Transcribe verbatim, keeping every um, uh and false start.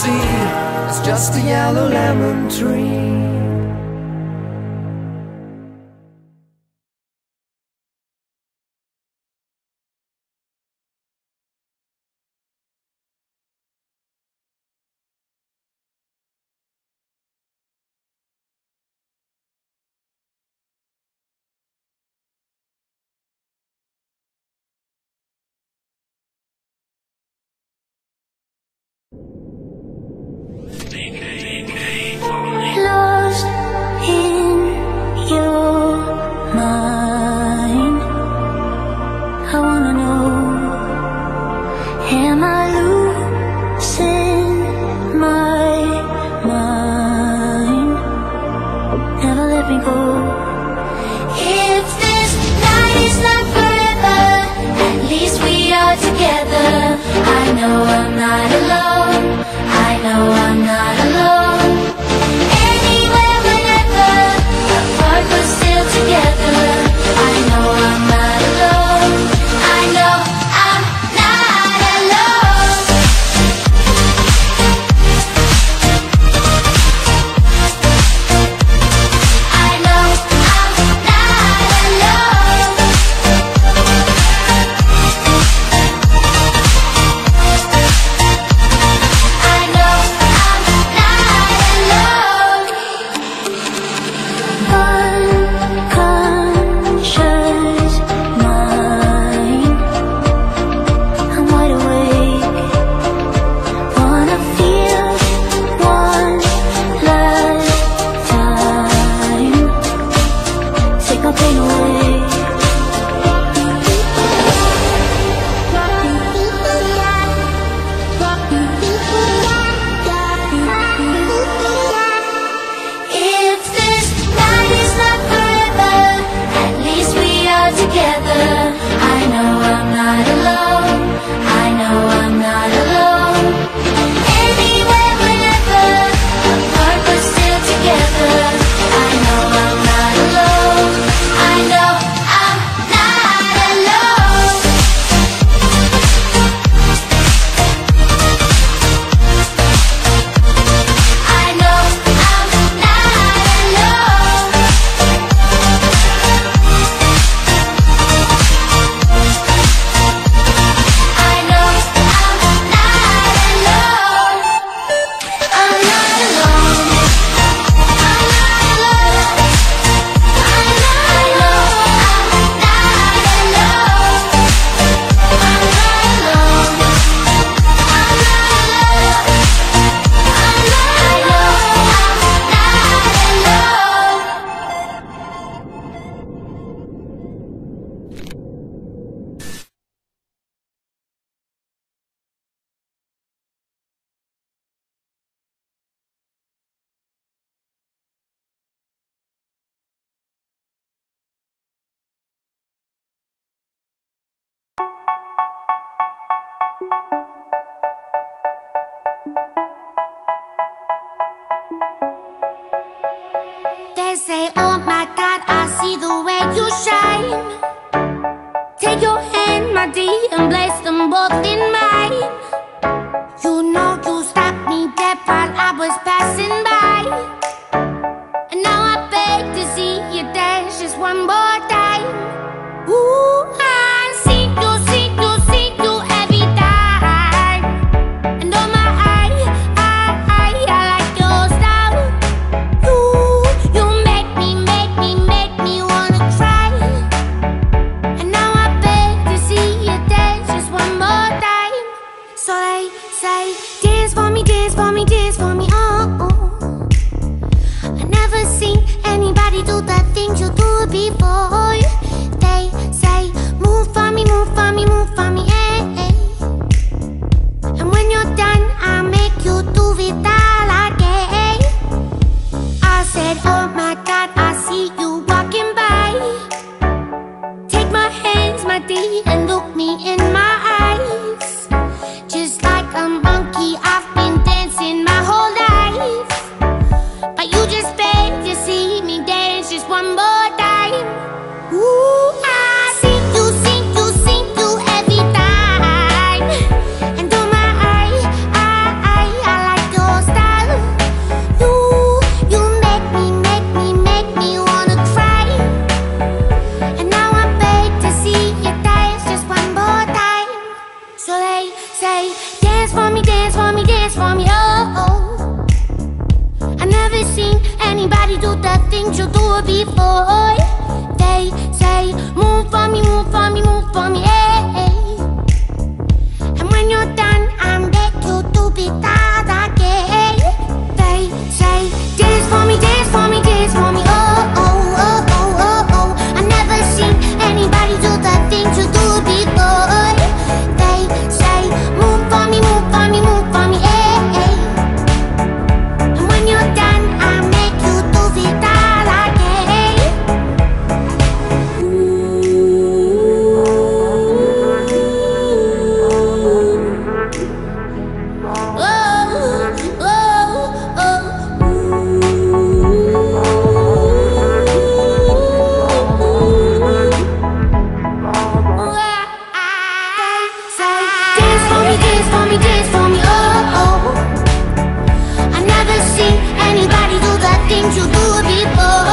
see is just a yellow lemon tree. Lost in your mind, I wanna know, am I losing my mind? Never let me go. If this night is not forever, at least we are together. I know I'm not alone, I know I'm not alone. Anywhere, whenever, apart but still together. I know I'm not alone, I know I'm not alone. I know I'm not alone. I know I'm not alone. Unconscious mind, I'm wide awake. Wanna feel one last time. Take my pain away. If this night is not forever, at least we are together. I know I'm not alone, I know I'm not alone. Anywhere, whenever, apart but still together. I know I'm not alone, I know I'm not alone. I know I'm not alone. I know I'm not alone. I'm not alone. I'm not alone. I know I'm not alone. I'm not alone. I'm not alone. I know I'm not alone. They say, oh my God, I see the way you shine. Take your hand, my dear, and place them both in mine. You know you stopped me dead while I was passing by. And now I beg to see you dance just one more time. Ooh, I see you, see you, see you every time. And oh my, I, I, I, I like your style. You, you make me, make me, make me wanna cry. And now I beg to see you dance just one more time. So they say, dance for me, dance for me, dance for me, oh, oh. I never seen anybody do the things you do before. They say, move for me, move for me, move for me, eh, eh. And when you're done, I'll make you do it all again. I said, oh my God, I see you walking by. Take my hands, my dear, and look me in my eyes. Just like a monkey, I've been dancing my whole life. But you just beg to see me dance just one more time. Ooh, I see you, see you, see you every things you do before. They say, move for me, move for me, move for me, hey. And when you're done, I beg you to be that again. They say, dance for me, dance for me, dance for me, oh, oh, oh, oh, oh, oh. I never seen anybody do the things you do before. They say, move for me, move for me, move for me, hey. And when you're done, I make you do it all again. Oh, oh, dance for me, dance for me, dance for me, oh, oh. I never seen anybody do the things you do before.